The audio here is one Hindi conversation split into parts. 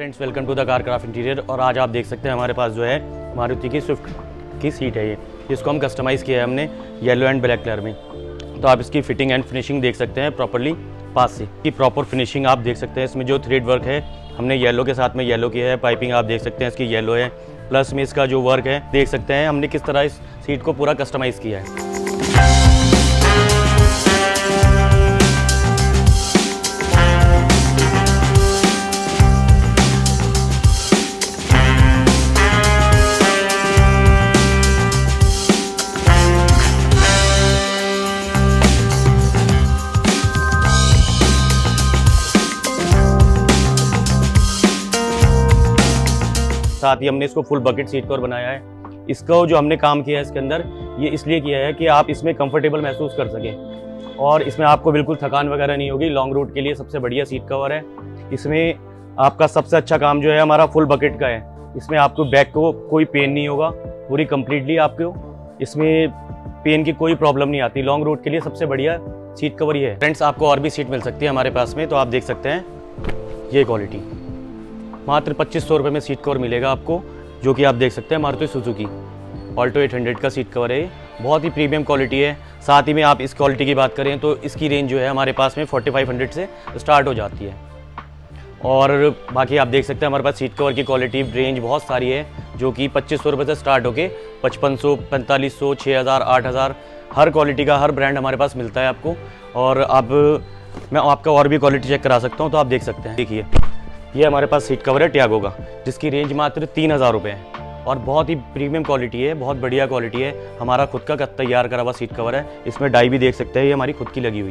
Friends, welcome to the car craft interior. और आज आप देख सकते हैं हमारे पास जो है मारुति की स्विफ्ट की सीट है। ये इसको हम कस्टमाइज़ किया है हमने येलो एंड ब्लैक कलर में। तो आप इसकी फिटिंग एंड फिनिशिंग देख सकते हैं प्रॉपरली पास से। की प्रॉपर फिनिशिंग आप देख सकते हैं। इसमें जो थ्रेड वर्क है हमने येलो के साथ में येलो किया है। पाइपिंग आप देख सकते हैं इसकी येलो है, प्लस में इसका जो वर्क है देख सकते हैं हमने किस तरह इस सीट को पूरा कस्टमाइज़ किया है। साथ ही हमने इसको फुल बकेट सीट कवर बनाया है। इसका जो हमने काम किया है इसके अंदर ये इसलिए किया है कि आप इसमें कंफर्टेबल महसूस कर सकें और इसमें आपको बिल्कुल थकान वगैरह नहीं होगी। लॉन्ग रूट के लिए सबसे बढ़िया सीट कवर है। इसमें आपका सबसे अच्छा काम जो है हमारा फुल बकेट का है। इसमें आपको बैक को कोई पेन नहीं होगा, पूरी कंप्लीटली आपको इसमें पेन की कोई प्रॉब्लम नहीं आती। लॉन्ग रूट के लिए सबसे बढ़िया सीट कवर ये है। फ्रेंड्स, आपको और भी सीट मिल सकती है हमारे पास में। तो आप देख सकते हैं ये क्वालिटी मात्र 2500 रुपये में सीट कवर मिलेगा आपको, जो कि आप देख सकते हैं मारुति सुजुकी ऑल्टो 800 का सीट कवर है। बहुत ही प्रीमियम क्वालिटी है। साथ ही में आप इस क्वालिटी की बात करें तो इसकी रेंज जो है हमारे पास में 4500 से स्टार्ट हो जाती है। और बाकी आप देख सकते हैं हमारे पास सीट कवर की क्वालिटी रेंज बहुत सारी है, जो कि 2500 रुपये से स्टार्ट होके 5500, 4500, 6000, 8000 हर क्वालिटी का हर ब्रांड हमारे पास मिलता है आपको। और अब मैं आपका और भी क्वालिटी चेक करा सकता हूँ। तो आप देख सकते हैं, देखिए ये हमारे पास सीट कवर है टियागो का, जिसकी रेंज मात्र 3000 रुपये है और बहुत ही प्रीमियम क्वालिटी है, बहुत बढ़िया क्वालिटी है। हमारा खुद का तैयार करा हुआ सीट कवर है। इसमें डाई भी देख सकते हैं, ये हमारी खुद की लगी हुई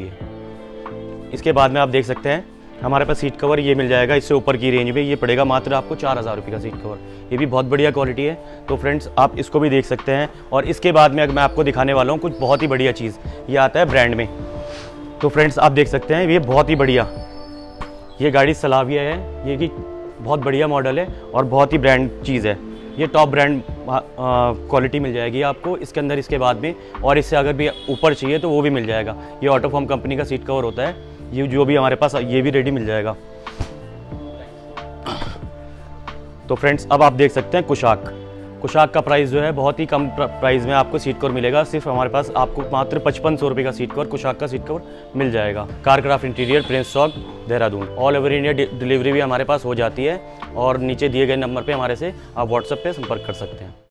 है। इसके बाद में आप देख सकते हैं हमारे पास सीट कवर ये मिल जाएगा। इससे ऊपर की रेंज में ये पड़ेगा मात्र आपको 4000 रुपये का सीट कवर। ये भी बहुत बढ़िया क्वालिटी है। तो फ्रेंड्स, आप इसको भी देख सकते हैं। और इसके बाद में मैं आपको दिखाने वाला हूँ कुछ बहुत ही बढ़िया चीज़। ये आता है ब्रांड में। तो फ्रेंड्स, आप देख सकते हैं ये बहुत ही बढ़िया ये गाड़ी सलाविया है। ये कि बहुत बढ़िया मॉडल है और बहुत ही ब्रांड चीज़ है। ये टॉप ब्रांड क्वालिटी मिल जाएगी आपको इसके अंदर। इसके बाद में और इससे अगर भी ऊपर चाहिए तो वो भी मिल जाएगा। ये ऑटोफॉर्म कंपनी का सीट कवर होता है। ये जो भी हमारे पास ये भी रेडी मिल जाएगा। तो फ्रेंड्स, अब आप देख सकते हैं कुशाक का प्राइस जो है बहुत ही कम प्राइस में आपको सीट कवर मिलेगा। सिर्फ हमारे पास आपको मात्र 5500 रुपये का सीट कवर कुशाक का सीट कवर मिल जाएगा। Car craft interior, Prince Chowk, Dehradun. All over India delivery भी हमारे पास हो जाती है। और नीचे दिए गए नंबर पे हमारे से आप व्हाट्सएप पे संपर्क कर सकते हैं।